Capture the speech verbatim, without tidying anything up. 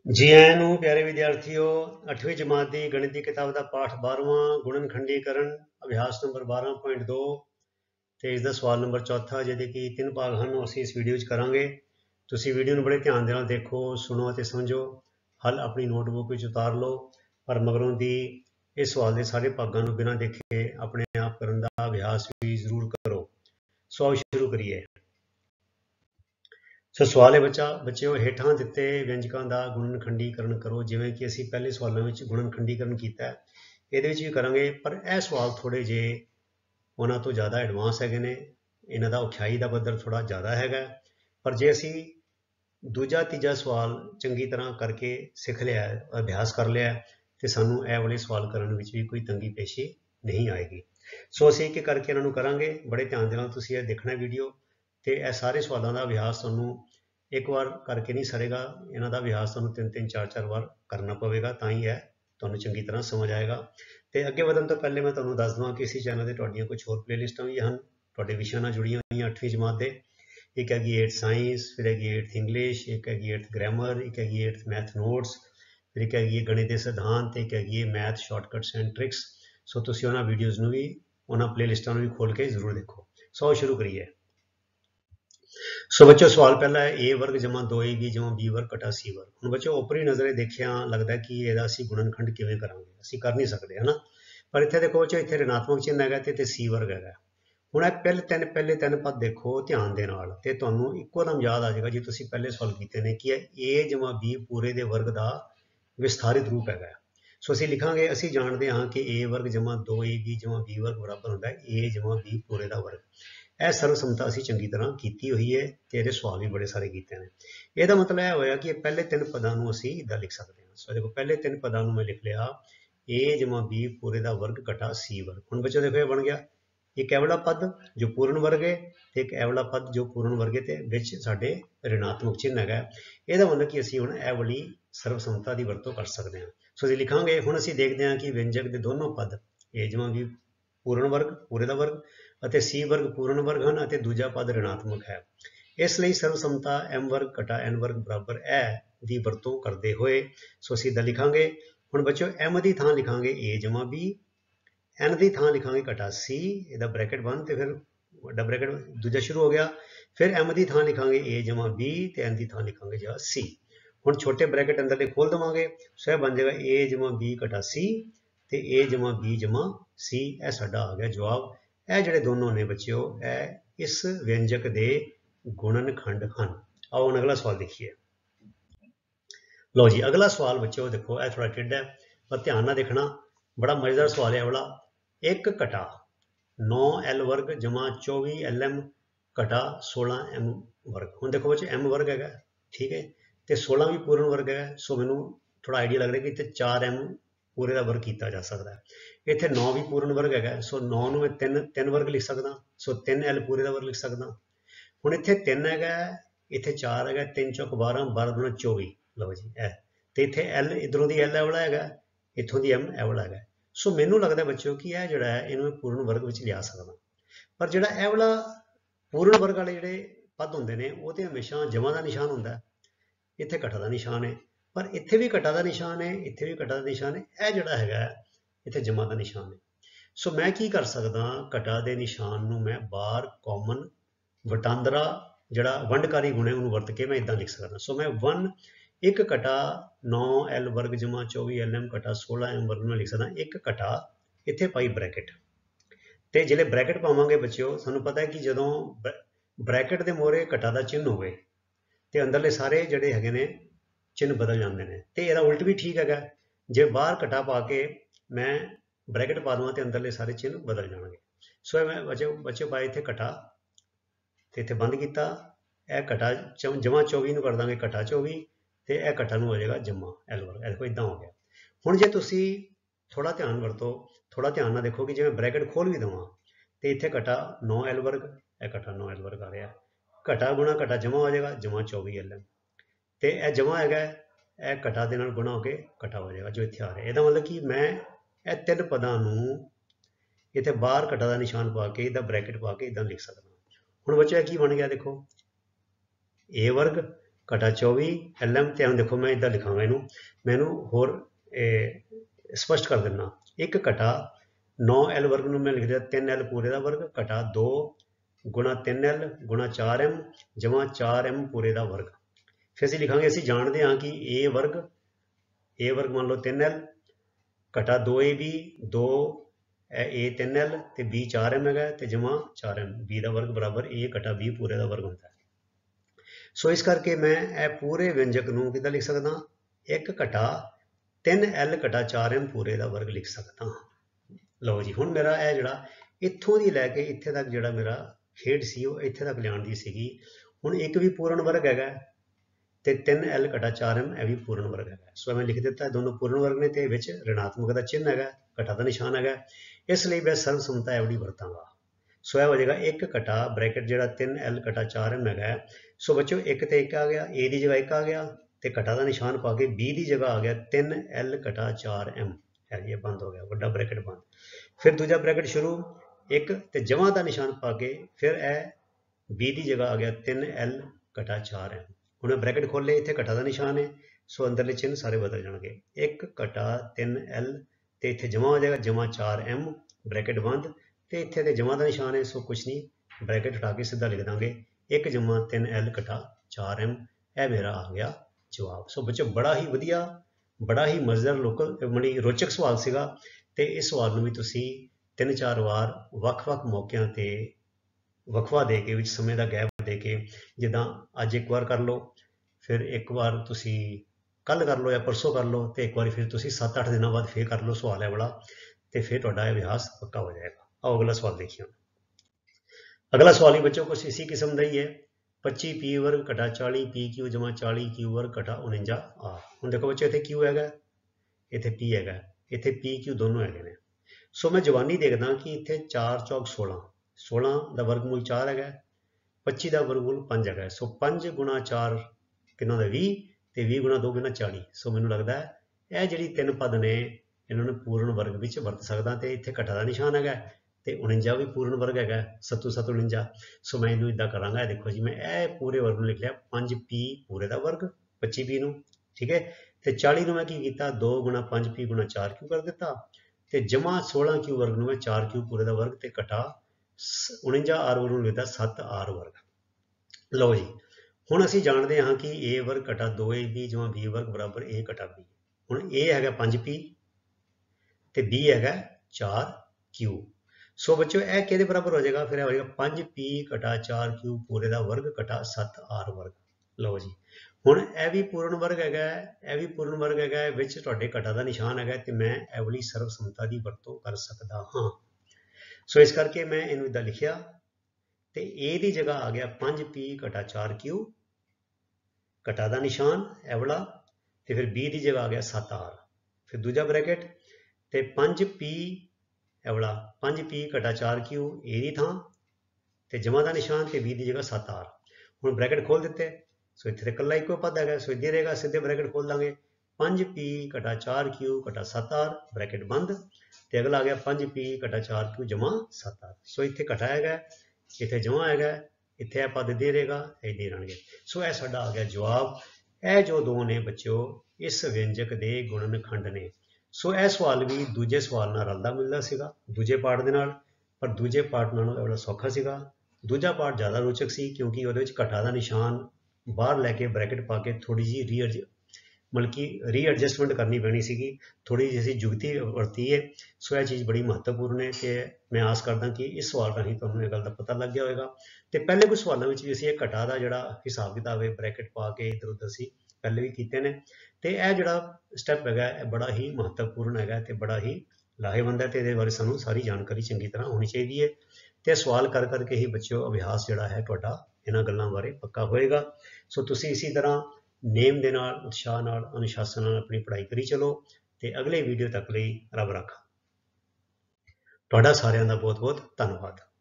जी ion ਨੂੰ प्यारे विद्यार्थियों अठवीं जमात की गणित की किताब का पाठ बारहवां गुणन खंडीकरण अभ्यास नंबर बारह पॉइंट दो तो इसका सवाल नंबर चौथा जिहदे कि तीन भाग हैं असीं इस वीडियो च करांगे। तुसीं वीडियो में बड़े ध्यान दे नाल देखो, सुनो और समझो, हल अपनी नोटबुक में उतार लो, पर मगरों की इस सवाल के सारे भागों को बिना देखे अपने आप करने का अभ्यास भी जरूर करो। सो आओ शुरू करिए। सो सवाल है बच्चा बच्चों हेठां दिते व्यंजकों का गुणन खंडीकरण करो, जिवें कि असीं पहले सवालों में गुणन खंडीकरण किया है, ये भी करांगे, पर यह सवाल थोड़े जे उन्हां तो ज़्यादा एडवांस है ने, इन्हां दा औखियाई का पद्धर थोड़ा ज़्यादा है। पर जे असीं दूजा तीजा सवाल चंगी तरह करके सिख लिया, अभ्यास कर लिया, तो सानूं यह वाले सवाल करने में भी कोई तंगी पेशी नहीं आएगी। सो असीं एक एक करके इन्हां नूं करांगे। बड़े ध्यान दे नाल तुसीं यह देखना वीडियो, तो यह सारे सवालों का अभ्यास तुहानूं एक बार करके नहीं सरेगा, इन्हों का अभ्यास तुहानूं तीन तीन चार चार बार करना पवेगा, तां ही है तुहानूं चंगी तरह समझ आएगा। तो अगे वधन तो पहले मैं तुहानूं दस देवां कि इसी चैनल से तुहाडीआं कुछ होर प्लेलिस्टां भी हैं तुहाडे विषयां नाल जुड़ियां होईयां अठवीं जमात दे। एक हैगी एट्थ साइंस, फिर हैगी एट्थ इंग्लिश, एक हैगी एट्थ ग्रामर, एक हैगी एट्थ मैथ नोट्स, फिर एक हैगी गणित के सिद्धांत, एक हैगी math shortcuts and tricks. So तुसीं उन्हां वीडियोज़ नूं भी उन्हां प्लेलिस्टां नूं भी खोल के जरूर देखो। सो आओ शुरू करिए। सो बच्चों सवाल पहला है ए वर्ग जमा दो ए बी जमा बी वर्ग कटा सी वर्ग। हम बच्चों ओपरी नज़रे देखिया लगता है कि यदा असीं गुणनखंड किवें करांगे, असीं कर नहीं सकते है ना। पर इत्थे देखो बच्चों, इत्थे ऋणात्मक चिन्ह है तो सी वर्ग है। हुण पहले तीन पहले तीन पद देखो ध्यान दे नाल, ते तुहानूं इक्को दम याद आ जाएगा जी तुसीं पहले सवाल कीते ने कि ए जमा बी पूरे दे वर्ग का विस्तारित रूप है। सो असीं लिखांगे, असीं जाणदे हां कि ए वर्ग जमा दो ए बी जमा बी वर्ग बराबर हुंदा है ए जमा बी पूरे का वर्ग। यह सर्वसमता असीं चंगी तरह की हुई है, तो ये सवाल भी बड़े सारे किए हैं। यदा मतलब यह होया कि पहले तीन पदों को असीं इदां लिख सकते हैं। सो देखो पहले तीन पदों मैं लिख लिया ए जमा बी पूरे का वर्ग घटा सी वर्ग। हुण बच्चों देखो ये बन गया एक ए वाला पद जो पूर्ण वर्ग है, तो एक ए वाला पद जो पूर्ण वर्ग है, तो विच साडे ऋणात्मक चिन्ह है। यदा मतलब कि असीं हुण ए वाली सर्वसमता की वरतों कर सकते हैं। सो असीं लिखांगे, हुण असीं देखते हैं कि व्यंजक के दोनों पद ए जमा बी पूर्ण वर्ग पूरे का वर्ग ਅਤੇ सी वर्ग पूर्ण वर्ग हैं, ਅਤੇ दूजा पद ऋणात्मक है। इसलिए सर्वसमता एम वर्ग घटा एन वर्ग बराबर ए की वरतों करते हुए सो असीं इदां लिखांगे। हुण बच्चों एम की थां लिखांगे ए जमा बी, एन की थां लिखांगे घटा सी, इहदा ब्रैकेट बंद, तो फिर वड्डा ब्रैकेट दूजा शुरू हो गया। फिर एम की थां लिखांगे ए जमा बी, तो एन की थां लिखांगे जा सी। हुण छोटे ब्रैकेट अंदरले खोल देवांगे, सो यह बन जाएगा ए जमा बी घटा सी, तो ए जमा बी जमा सी। यह साडा आ गया जवाब। ਇਹ ਜਿਹੜੇ ਦੋਨੋਂ ਨੇ ਬੱਚਿਓ ਇਹ ਇਸ ਵਿਅੰਜਕ ਦੇ ਗੁਣਨਖੰਡ ਹਨ। आओ ਹੁਣ अगला सवाल देखिए। लो जी अगला सवाल बच्चों देखो यह थोड़ा टेढ़ा है, पर ध्यान ना देखना, बड़ा मजेदार सवाल है वाला। एक घटा नौ एल वर्ग जमा चौबी एल एम घटा सोलह एम वर्ग। हम देखो बच्चों एम वर्ग है, ठीक है, तो सोलह भी पूर्ण वर्ग है। सो मैनू थोड़ा आइडिया लग रहा है कि इतने चार एम पूरे का वर्ग किया जा सकता है। इतने नौ भी पूर्ण वर्ग है, सो नौ नूं मैं तीन तीन वर्ग लिख सकदा, सो तीन एल पूरे का वर्ग लिख सकदा। हुण इत्थे तीन है, इत्थे चार है, तीन चौक बारह, बारह दूना चौबी। लो जी ए तो इत्थे एल इधरों की एल ए वाला है, इत्थों की एम ए वाला है। सो मैनू लगता बच्चों कि यह जिहड़ा है इहनूं पूर्ण वर्ग विच लिया सकदा। पर जिहड़ा ए वाला पूर्ण वर्ग वाले जिहड़े पद हुंदे ने वो तो हमेशा जमा का निशान हुंदा है, इत्थे घटा का निशान है। पर इत्थे भी घटा का निशान है, इत्थे भी घटा का निशान है, यह जिहड़ा हैगा इत्थे जमा का निशान है। सो मैं की कर सकदा, घटा के निशान नूं मैं बार कॉमन वटांदरा जिहड़ा वंडकारी गुण है उन्होंने वरत के मैं इदां लिख सकदा। सो मैं वन एक घटा नौ एल वर्ग जमा चौबी एल एम घटा सोलह एम वर्ग में लिख सकदा। एक घटा इत्थे पाई ब्रैकेट, तो जिहड़े ब्रैकेट पावांगे बच्चों सानूं पता है कि जदों ब्रैकेट के मोहरे घटा का चिन्ह होवे तो अंदरले सारे जिहड़े हैगे ने चिन्ह बदल जाते हैं। तो यह उल्ट भी ठीक है, जे बाहर घटा पा के मैं ब्रैकेट पा देवां तो अंदरले सारे चिन्ह बदल जाएंगे। सो मैं बच्चे बच्चे पाए इत्थे घटा, तो इत्थे बंद किया, यह घटा जमा चौबी कर देंगे घटा चौबी, तो यह घटा हो जाएगा जमा एल वर्ग। देखो इदा हो गया। हुण जे तुसी थोड़ा ध्यान वरतो, थोड़ा ध्यान ना देखो कि जे मैं ब्रैकेट खोल भी देवां तो इत्थे घटा नौ एल वर्ग, यह घटा नौ एल वर्ग आ रहा, घटा गुणा घटा जमा हो जाएगा जमा चौबी एल एम, तो यह जमा है, यह घटा के गुणा होकर घटा हो जाएगा जो इत्थे आ रहा है। इसका मतलब कि मैं यह तीन पदों नूं इत्थे बाहर घटा का निशान पा के इदा ब्रैकेट पा के इदा लिख सकता। हुण बच्चों की बन गया देखो ए वर्ग घटा चौबी एल एम। तो हम देखो मैं इदा लिखांगा इनू, मैं इनू होर स्पष्ट कर देना। एक घटा नौ एल वर्ग में मैं लिख दिया तीन एल पूरे का वर्ग घटा दो गुणा तीन एल गुणा चार एम जमा चार एम पूरे का वर्ग। फिर असं लिखांगे, असं जानते हाँ कि ए वर्ग ए वर्ग मान लो तीन एल घटा दो ए बी दो ए तीन एल तो बी चार एम है तो जमा चार एम बी का वर्ग बराबर ए घटा बी पूरे का वर्ग होता है। सो इस करके मैं ए पूरे व्यंजक नूं किद्दां लिख सकदा, एक घटा तीन एल घटा चार एम पूरे का वर्ग लिख सकता हाँ। लो जी हुण मेरा यह जिहड़ा इत्थों दी लैके इत्थे तक जिहड़ा मेरा खेड सी वो इत्थे तक लियाण दी सीगी। हुण एक भी पूर्ण वर्ग हैगा ते तीन एल घटा चार एम यह भी पूर्ण वर्ग है। सो मैं लिख दिता दोनों पूर्ण वर्ग ने ते विच ऋणात्मक का चिन्ह है घटा का निशान है, इसलिए मैं सर्वसमता एवडी वरतांगा। सो यह हो जाएगा एक घटा ब्रैकेट जिहड़ा तीन एल घटा चार एम है। सो बच्चों एक तो एक आ गया, ए की जगह एक आ गया तो घटा का निशान पा के बी की जगह आ गया तीन एल घटा चार एम है, ये बंद हो गया वड्डा ब्रैकेट बंद। फिर दूजा ब्रैकेट शुरू एक तो जमा का निशान पा के फिर ए बी की जगह आ गया तीन एल घटा चार एम। हुण ब्रैकेट खोले इत्थे घटा का निशान है, सो अंदरले चिन्ह सारे बदल जाएंगे। एक घटा तीन एल तो इत्थे जमा हो जाएगा जमा चार एम ब्रैकेट बंद तो इत्थे तो जमा का निशान है, सो कुछ नहीं ब्रैकेट हटा के सीधा लिख देंगे एक जमा तीन एल घटा चार एम। यह मेरा आ गया जवाब। सो बच्चों बड़ा ही वधिया बड़ा ही मजेदार लोकल बड़ी रोचक सवाल सीगा ते इस सवाल नूं भी तुसीं तीन चार वार ਵੱਖ-ਵੱਖ मौकों ते वक्फा दे के विच समय का गैप दे के जिद्दां अज एक बार कर लो फिर एक बार तुसीं कल कर लो या परसों कर लो तो एक बार फिर तुसीं सत्त अठ दिनों बाद फिर कर लो सवाल है वाला तो फिर तुहाडा अभ्यास पक्का हो जाएगा। आओ अगला सवाल देखिए। अगला सवाल ही बच्चों कुछ इसी किस्म का ही है। पच्ची पी वर्ग घटा चाली पी क्यू जमा चाली क्यू वर्ग घटा उनंजा आर। हुण देखो बच्चों इत्थे क्यू है इत्थे पी है इत्थे पी क्यू दोनों है। सो मैं जवानी देखदा कि इत्थे चार चौक सोलह सोलह का वर्गमूल चार है पच्ची का वर्गमूल पाँच है। सो पाँच गुणा चार किन्ना दा भी तो भी गुणा दो किन्ना चाली। सो मैनूं लगदा है यह जिहड़ी तीन पद ने इन्होंने पूर्ण वर्ग विच वरत सकदा तो इत्थे घटा का निशान है तो उनंजा भी पूर्ण वर्ग है सत्तू सत्त उनंजा। सो मैं इनू इदा करांगा देखो जी मैं ए पूरे वर्ग में लिख लिया पाँच पी पूरे का वर्ग पच्ची पी नू ठीक है तो चाली नू मैं की कीता दो गुणा पाँच पी गुणा चार क्यू कर दिता तो जमा सोलह क्यू वर्ग नू मैं चार क्यू पूरे का वर्ग तो घटा उनंजा आर वर्ग लिखता सत्त आर वर्ग। लो जी हुण असीं जानते हाँ कि ए वर्ग घटा दो ए बी जमा बी वर्ग बराबर ए घटा बी। हुण ए है पाँच पी तो बी है चार क्यू। सो बच्चों यह कि बराबर हो जाएगा फिर हो जाएगा पाँच पी घटा चार क्यू पूरे का वर्ग घटा सत्त आर वर्ग। लो जी हुण यह भी पूर्ण वर्ग है यह भी पूर्ण वर्ग है विच तुहाडे घटा का निशान है तो मैं यह वाली सर्वसमता की वरतों कर सकता हाँ। सो इस करके मैं इनू इदा लिखिया तो ए की जगह आ गया पाँच पी घटा चार क्यू घटा का निशान यह वाला तो फिर बी की जगह आ गया सत्त आर फिर दूजा ब्रैकेट तो पाँच पी यह वाला पाँच पी घटा चार क्यू ए की थां तो जमा का निशान तो बी की जगह सत्त आर। हुण ब्रैकेट खोल दिते सो इत्थे कल्ला इको पद है सो इदा रहेगा सीधे ब्रैकेट खोल देंगे पाँच पी घटा चार क्यू घटा सत्त आर ब्रैकेट बंद तो अगला आ गया पाँच पी घटा चार क्यू जमा सत्त आर। सो इत्थे घटा है इत्थे जमा है इत्थे यह पद दे रहेगा इदे रहणगे। सो यह साडा आ गया जवाब। यह जो दो ने बच्चों इस व्यंजक के गुणन खंड ने। सो यह सवाल भी दूजे सवाल नाल रलदा मिलदा सीगा दूजे पार्ट दे नाल पर दूजे पार्ट नालों बड़ा सौखा सीगा। दूजा पार्ट ज़्यादा रोचक सी क्योंकि उहदे विच घटा दा निशान बाहर लैके ब्रैकेट पा के थोड़ी जी रीअर्ज मतलब कि रीएडजस्टमेंट करनी पैनी सीगी थोड़ी जी असीं जुगती वरती है। सो यह चीज़ बड़ी महत्वपूर्ण है कि मैं आस करदा कि इस सवाल राਹੀਂ तुहानूं इह गल दा पता लग गया होएगा। तो पहले कुछ सवालों में भी असीं इह घटा दा जिहड़ा हिसाब किताब है ब्रैकेट पा के इधर उधर असीं पहले भी कीते ने तो यह जिहड़ा स्टैप है बड़ा ही महत्वपूर्ण है तो बड़ा ही लाहेवंद है तो ये बारे सानूं सारी जानकारी चंगी तरह होनी चाहिए है। तो सवाल कर करके ही बच्चों अभ्यास जिहड़ा है तुहाडा इन्हां गल्लां बारे पक्का होएगा। सो तुसीं इसी तरह नेम दे नाल उत्साह नाल अनुशासन नाल अपनी पढ़ाई करी चलो तो अगले वीडियो तक लई रब राखा। तुहाडा सारिआं दा बहुत बहुत धन्नवाद।